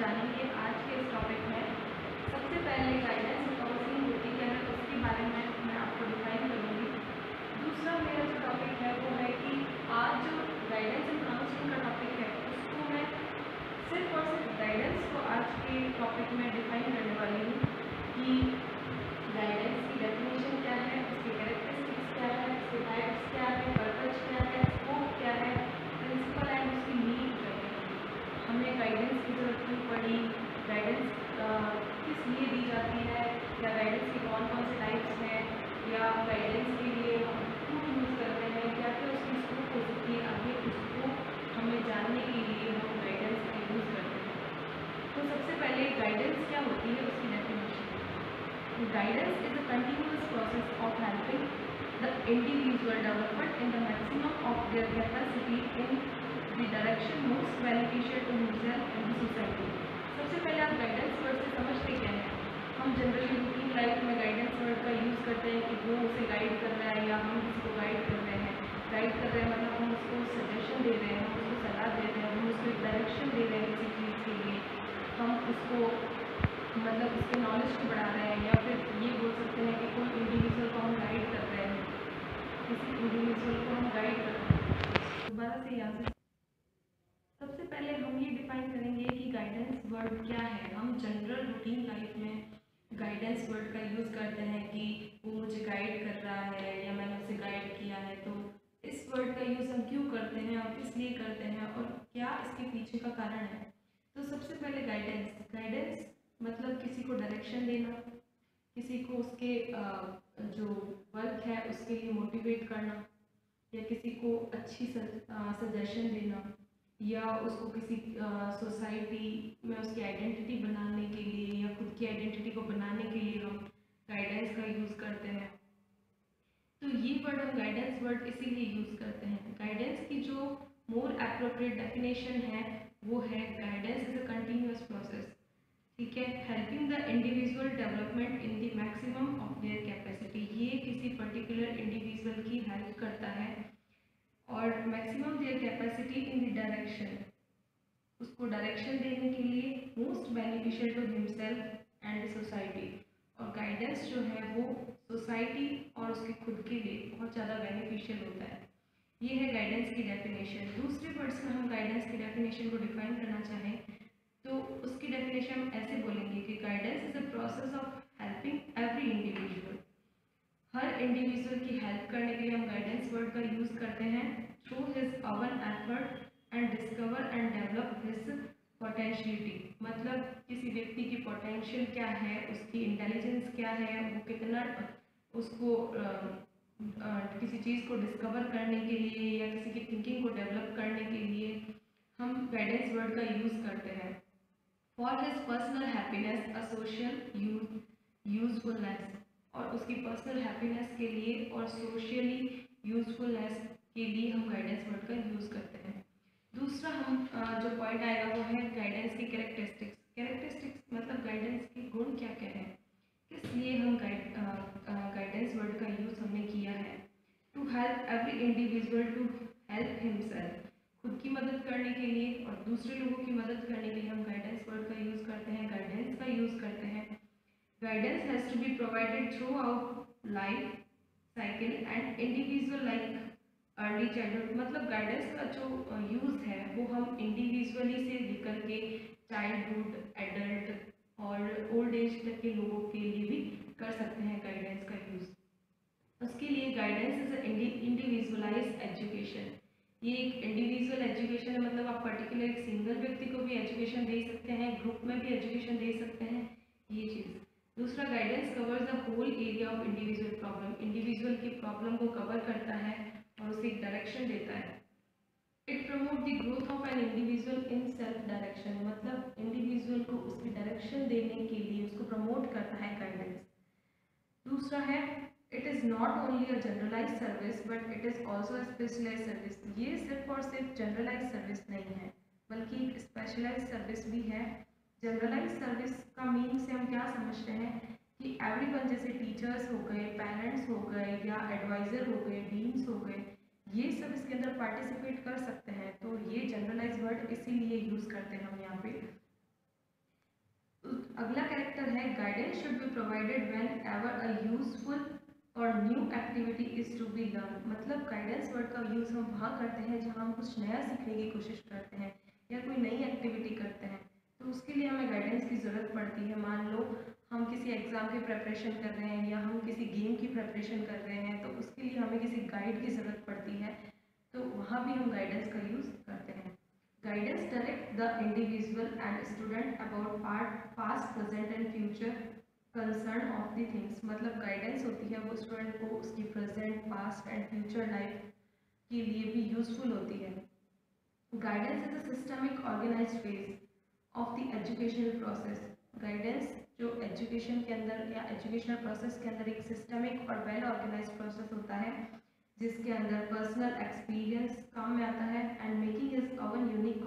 जानेंगे आज के इस टॉपिक में। सबसे पहले गाइडेंस और काउंसलिंग होती क्या है उसके बारे में मैं आपको डिफाइन करूँगी। दूसरा मेरा जो टॉपिक है वो है कि आज जो गाइडेंस एंड काउंसलिंग का टॉपिक है उसको मैं सिर्फ और सिर्फ गाइडेंस को आज के टॉपिक में डिफाइन करने वाली हूँ कि गाइडेंस की डेफिनेशन क्या है, उसके कैरेक्टरिस्टिक्स क्या है, उसके टाइप्स क्या है, पर्पज क्या है, स्कोप क्या है, प्रिंसिपल एंड उसकी नीड क्या है, हमें गाइडेंस की जरूरत क्यों पड़ी, गाइडेंस किस लिए दी जाती है, या गाइडेंस के कौन कौन से टाइप्स हैं, या गाइडेंस के लिए हम क्यों यूज़ करते हैं, क्या क्या उसकी स्कोप हो सकती है, आगे उसको हमें जानने के लिए हम गाइडेंस का यूज़ करते हैं। तो सबसे पहले गाइडेंस क्या होती है उसकी definition. Guidance is a continuous process of helping the individual development in the maximum of their capacity in the direction most beneficial to himself and the society. सबसे पहले आप गाइडेंस वर्ड से समझते क्या है। हम जनरली रूटीन लाइफ में guidance word का यूज़ करते हैं कि वो उसे गाइड कर रहा है या हम उसको गाइड कर रहे हैं। गाइड कर रहे हैं मतलब हम उसको सजेशन दे रहे हैं, हम उसको सलाह दे रहे हैं, हम उसको एक डायरेक्शन दे रहे हैं किसी चीज़ के लिए, हम उसको मतलब उसके नॉलेज को बढ़ा रहे हैं, या फिर ये बोल सकते हैं कि कोई इंडिविजुअल को हम गाइड कर रहे हैं, किसी इंडिविजुअल को हम गाइड कर रहे हैं। दोबारा से यहाँ से सबसे पहले हम ये डिफाइन करेंगे कि गाइडेंस वर्ड क्या है। हम जनरल रूटीन लाइफ में गाइडेंस वर्ड का यूज़ करते हैं कि वो मुझे गाइड कर रहा है या मैंने उसे गाइड किया है। तो इस वर्ड का यूज़ हम क्यों करते हैं और किस लिए करते हैं और क्या इसके पीछे का कारण है। तो सबसे पहले गाइडेंस मतलब किसी को डायरेक्शन देना, किसी को उसके जो वर्क है उसके लिए मोटिवेट करना, या किसी को अच्छी सजेशन देना, या उसको किसी सोसाइटी में उसकी आइडेंटिटी बनाने के लिए या खुद की आइडेंटिटी को बनाने के लिए हम गाइडेंस का यूज़ करते हैं। तो ये वर्ड हम गाइडेंस वर्ड इसीलिए यूज़ करते हैं। गाइडेंस की जो मोर एप्रोप्रिएट डेफिनेशन है वो है guidance is a continuous process, ठीक है, helping the individual development in the maximum of their capacity. ये किसी पर्टिकुलर इंडिविजुअल की हेल्प करता है और maximum their capacity in the direction, उसको डायरेक्शन देने के लिए most beneficial to himself and society. और गाइडेंस जो है वो सोसाइटी और उसके खुद के लिए बहुत ज़्यादा बेनिफिशियल होता है। ये है गाइडेंस की डेफिनेशन। दूसरे वर्ड्स में हम गाइडेंस की डेफिनेशन को डिफाइन करना चाहें तो उसकी डेफिनेशन हम ऐसे बोलेंगे कि guidance is a process of helping every individual. हर इंडिविजुअल की हेल्प करने के लिए हम गाइडेंस वर्ड का यूज़ करते हैं through his own effort and discover and develop his potentiality. मतलब किसी व्यक्ति की पोटेंशियल क्या है, उसकी इंटेलिजेंस क्या है, वो कितना उसको किसी चीज़ को डिस्कवर करने के लिए या किसी की थिंकिंग को डेवलप करने के लिए हम गाइडेंस वर्ड का यूज़ करते हैं। For his personal happiness a social usefulness, और उसकी पर्सनल हैप्पीनेस के लिए और सोशली यूजफुलनेस के लिए हम गाइडेंस वर्ड का यूज़ करते हैं। दूसरा हम जो पॉइंट आएगा वो है गाइडेंस की कैरेक्टरिस्टिक्स। कैरेक्टरिस्टिक्स मतलब गाइडेंस के गुण क्या क्या है, किस लिए हम गाइडेंस वर्ड का यूज़ हमने किया है। To help every individual to help himself, खुद की मदद करने के लिए और दूसरे लोगों की मदद करने के लिए हम गाइडेंस वर्ड का यूज़ करते हैं, गाइडेंस का यूज़ करते हैं। Guidance has to be provided throughout life cycle and individual like early childhood. मतलब गाइडेंस का जो यूज़ है वो हम इंडिविजुअली से लेकर के चाइल्डहुड, एडल्ट और ओल्ड एज तक के लोगों के लिए भी कर सकते हैं गाइडेंस का यूज़। उसके लिए गाइडेंस इज इंडिविजुअलाइज्ड एजुकेशन। ये एक इंडिविजुअल एजुकेशन है, मतलब आप पर्टिकुलर एक सिंगल व्यक्ति को भी एजुकेशन दे सकते हैं, ग्रुप में भी एजुकेशन दे सकते हैं, ये चीज़। दूसरा, guidance covers the whole area of individual problem. Individual की प्रॉब्लम को कवर करता है और उसे एक डायरेक्शन देता है। It promote the growth of an individual in self direction, मतलब इंडिविजुअल को उसकी डायरेक्शन देने के लिए उसको प्रमोट करता है गाइडेंस। दूसरा है it is not only a generalize service but it is also a specialize service. ये सिर्फ और सिर्फ जनरलाइज सर्विस नहीं है बल्कि एक स्पेशलाइज सर्विस भी है। जनरलाइज सर्विस का मीन से हम क्या समझते हैं कि एवरीवन, जैसे टीचर्स हो गए, पेरेंट्स हो गए या एडवाइज़र हो गए, डीन्स हो गए, ये सब इसके अंदर पार्टिसिपेट कर सकते हैं। तो ये जनरलाइज वर्ड इसीलिए यूज़ करते हैं हम यहाँ पे। अगला कैरेक्टर है guidance should be provided whenever a useful और new activity is to be learn. मतलब गाइडेंस वर्ड का यूज़ हम वहाँ करते हैं जहाँ हम कुछ नया सीखने की कोशिश करते हैं या कोई नई एक्टिविटी करते हैं, तो उसके लिए हमें गाइडेंस की ज़रूरत पड़ती है। मान लो हम किसी एग्ज़ाम की प्रिपरेशन कर रहे हैं या हम किसी गेम की प्रिपरेशन कर रहे हैं, तो उसके लिए हमें किसी गाइड की ज़रूरत पड़ती है, तो वहाँ भी हम गाइडेंस का यूज़ करते हैं। Guidance direct the individual and student about past present and future concern of the things. मतलब गाइडेंस होती है वो स्टूडेंट को उसकी present, past and future life के लिए भी यूजफुल होती है। Guidance is a systemic organised phase of the educational process. Guidance जो एजुकेशन के अंदर या एजुकेशनल प्रोसेस के अंदर एक सिस्टमिक और वेल ऑर्गेनाइज्ड प्रोसेस होता है, जिसके अंदर पर्सनल एक्सपीरियंस काम में आता है and making is our unique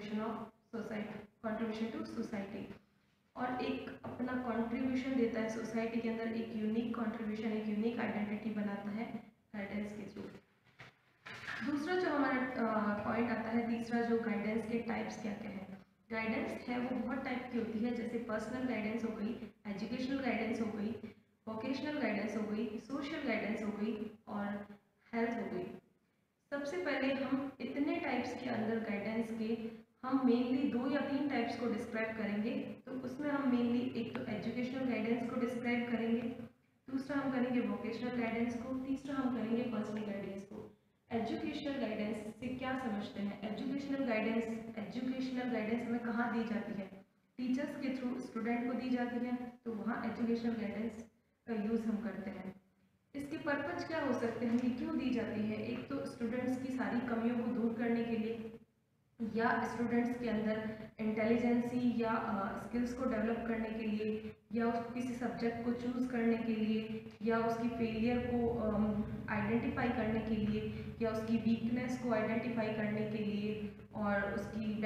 contribution to society. और एक अपना कंट्रीब्यूशन देता है सोसाइटी के अंदर, एक यूनिक कंट्रीब्यूशन, एक यूनिक आइडेंटिटी बनाता है गाइडेंस के थ्रू। दूसरा जो हमारा पॉइंट आता है, तीसरा जो गाइडेंस के टाइप्स क्या क्या है। गाइडेंस है वो बहुत टाइप की होती है, जैसे पर्सनल गाइडेंस हो गई, एजुकेशनल गाइडेंस हो गई, वोकेशनल गाइडेंस हो गई, सोशल गाइडेंस हो गई और हेल्थ हो गई। सबसे पहले हम इतने टाइप्स के अंदर गाइडेंस के हम मेनली 2 या 3 टाइप्स को डिस्क्राइब करेंगे। तो उसमें हम मेनली एक तो एजुकेशनल गाइडेंस को डिस्क्राइब करेंगे, दूसरा हम करेंगे वोकेशनल गाइडेंस को, तीसरा हम करेंगे पर्सनल गाइडेंस को। एजुकेशनल गाइडेंस से क्या समझते हैं? एजुकेशनल गाइडेंस हमें कहाँ दी जाती है? टीचर्स के थ्रू स्टूडेंट को दी जाती है, तो वहाँ एजुकेशनल गाइडेंस का यूज़ हम करते हैं। इसके पर्पज क्या हो सकते हैं, ये क्यों दी जाती है? एक तो स्टूडेंट्स की सारी कमियों को दूर करने के लिए, या स्टूडेंट्स के अंदर इंटेलिजेंसी या स्किल्स को डेवलप करने के लिए, या उसको किसी सब्जेक्ट को चूज़ करने के लिए, या उसकी फेलियर को आइडेंटिफाई करने के लिए, या उसकी वीकनेस को आइडेंटिफाई करने के लिए, और उसकी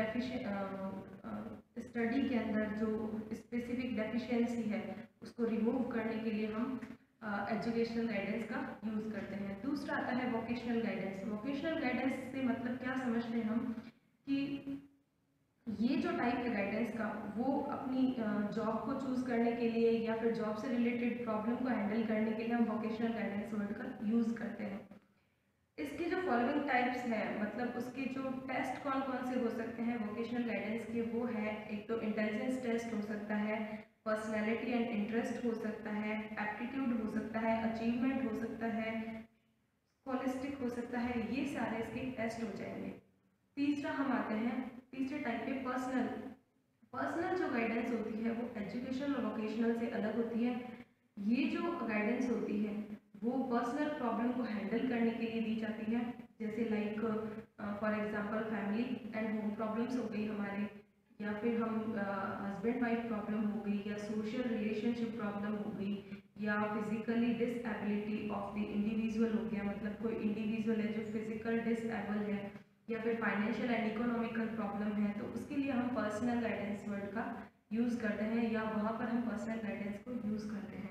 स्टडी के अंदर जो स्पेसिफिक डेफिशिएंसी है उसको रिमूव करने के लिए हम एजुकेशनल गाइडेंस का यूज़ करते हैं। दूसरा आता है वोकेशनल गाइडेंस। वोकेशनल गाइडेंस से मतलब क्या समझते हैं हम कि ये जो टाइप है गाइडेंस का, वो अपनी जॉब को चूज़ करने के लिए या फिर जॉब से रिलेटेड प्रॉब्लम को हैंडल करने के लिए हम वोकेशनल गाइडेंस वर्ड का यूज़ करते हैं। इसके जो फॉलोइंग टाइप्स हैं, मतलब उसके जो टेस्ट कौन कौन से हो सकते हैं वोकेशनल गाइडेंस के, वो है एक तो इंटेलिजेंस टेस्ट हो सकता है, पर्सनैलिटी एंड इंटरेस्ट हो सकता है, एप्टीट्यूड हो सकता है, अचीवमेंट हो सकता है, स्कॉलिस्टिक हो सकता है, ये सारे इसके टेस्ट हो जाएंगे। तीसरा हम आते हैं तीसरे टाइप पे पर्सनल जो गाइडेंस होती है वो एजुकेशनल और वोकेशनल से अलग होती है। ये जो गाइडेंस होती है वो पर्सनल प्रॉब्लम को हैंडल करने के लिए दी जाती है, जैसे like for example family and home problems हो गई हमारे, या फिर हम हस्बैंड वाइफ प्रॉब्लम हो गई, या सोशल रिलेशनशिप प्रॉब्लम हो गई, या physically disability of the individual हो गया, मतलब कोई इंडिविजुअल है जो फिजिकल डिसएबल है, या फिर फाइनेंशियल एंड इकोनॉमिकल प्रॉब्लम है, तो उसके लिए हम पर्सनल गाइडेंस वर्ड का यूज़ करते हैं, या वहाँ पर हम पर्सनल गाइडेंस को यूज़ करते हैं।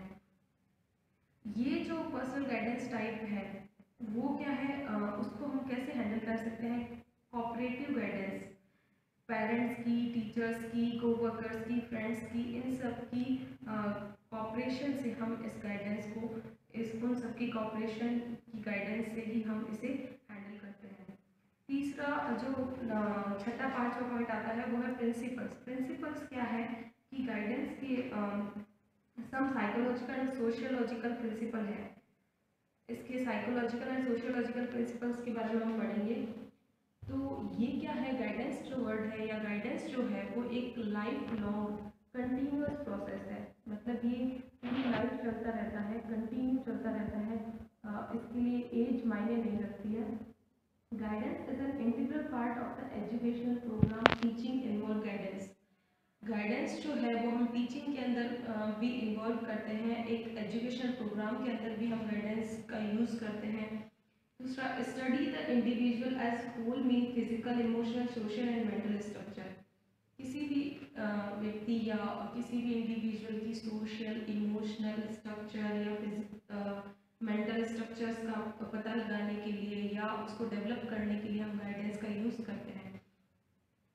ये जो पर्सनल गाइडेंस टाइप है वो क्या है, उसको हम कैसे हैंडल कर सकते हैं? कोऑपरेटिव गाइडेंस, पेरेंट्स की, टीचर्स की, कोवर्कर्स की, फ्रेंड्स की, इन सब की कोऑपरेशन से हम इस गाइडेंस को उन सबकी कोऑपरेशन की गाइडेंस से ही हम इसे हैंडल करते हैं। तीसरा जो छठा पांचवा पॉइंट आता है वो है प्रिंसिपल्स क्या है कि गाइडेंस के some psychological and sociological principle है। इसके साइकोलॉजिकल एंड सोशियोलॉजिकल प्रिंसिपल्स के बारे में हम पढ़ेंगे। तो ये क्या है, गाइडेंस जो वर्ड है या गाइडेंस जो है वो एक लाइफ लॉन्ग कंटिन्यूअस प्रोसेस है, मतलब ये पूरी लाइफ चलता रहता है, कंटिन्यू चलता रहता है, इसके लिए एज मायने नहीं रखती है। Guidance is an integral part of the educational programme teaching involve guidance. Guidance जो है वो हम टीचिंग के अंदर भी इन्वॉल्व करते हैं, एक एजुकेशनल प्रोग्राम के अंदर भी हम गाइडेंस का यूज़ करते हैं। दूसरा, study the individual as whole mean physical, emotional, social and mental structure. किसी भी व्यक्ति या किसी भी इंडिविजुअल की सोशल, इमोशनल स्ट्रक्चर या मेंटल स्ट्रक्चर्स का पता लगाने के लिए या उसको डेवलप करने के लिए हम गाइडेंस का यूज़ करते हैं।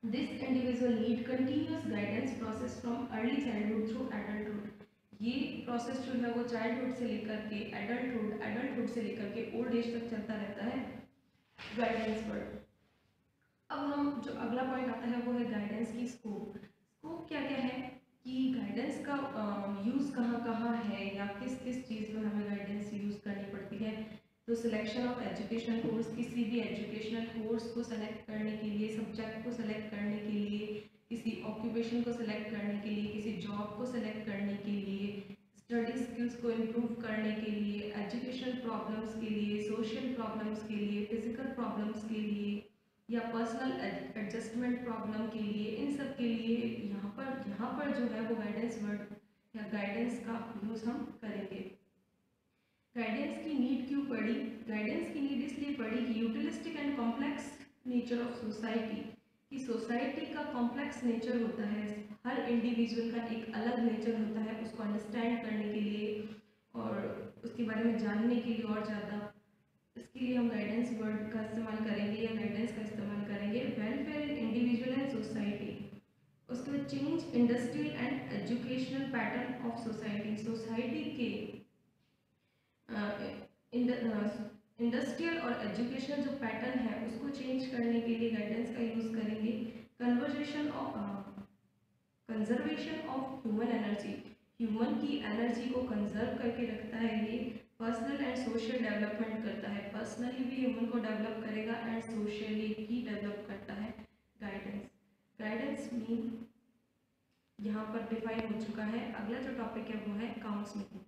This individual need continuous guidance process from early childhood through adulthood. ये प्रोसेस जो है वो चाइल्डहुड से लेकर के एडल्टहुड, एडल्टहुड से लेकर के ओल्ड एज तक चलता रहता है गाइडेंस पर। अब हम जो अगला पॉइंट आता है वो है गाइडेंस की स्कोप। स्कोप क्या क्या है कि गाइडेंस का यूज़ कहाँ कहाँ है या किस किस चीज़ में हमें गाइडेंस यूज़ करनी पड़ती है। तो सिलेक्शन ऑफ एजुकेशनल कोर्स, किसी भी एजुकेशनल कोर्स को सेलेक्ट करने के लिए, सब्जेक्ट को सेलेक्ट करने के लिए, किसी ऑक्यूपेशन को सेलेक्ट करने के लिए, किसी जॉब को सेलेक्ट करने के लिए, स्टडी स्किल्स को इम्प्रूव करने के लिए, एजुकेशनल प्रॉब्लम्स के लिए, सोशल प्रॉब्लम्स के लिए, फिजिकल प्रॉब्लम्स के लिए या पर्सनल एडजस्टमेंट प्रॉब्लम के लिए, इन सब के लिए यहाँ पर जो है वो गाइडेंस वर्ड या गाइडेंस का यूज़ हम करेंगे। गाइडेंस की नीड क्यों पड़ी? गाइडेंस की नीड इसलिए पड़ी कि utilistic and complex nature of society, कि सोसाइटी का कॉम्प्लेक्स नेचर होता है, हर इंडिविजुअल का एक अलग नेचर होता है, उसको अंडरस्टैंड करने के लिए और उसके बारे में जानने के लिए और ज़्यादा, इसके लिए हम गाइडेंस वर्ड का इस्तेमाल करेंगे या गाइडेंस का इस्तेमाल करेंगे। Welfare in individual and society, उसके बाद change industrial and educational pattern of society, society के इंडस्ट्रियल और एजुकेशनल जो पैटर्न है उसको चेंज करने के लिए गाइडेंस का यूज़ करेंगे। Conservation of human energy, human की एनर्जी को कंजर्व करके रखता है ये। पर्सनल एंड सोशल डेवलपमेंट करता है, पर्सनली भी ह्यूमन को डेवलप करेगा एंड सोशली भी डेवलप करता है गाइडेंस। गाइडेंस मीन यहाँ पर डिफाइन हो चुका है। अगला जो टॉपिक है वो है काउंसलिंग।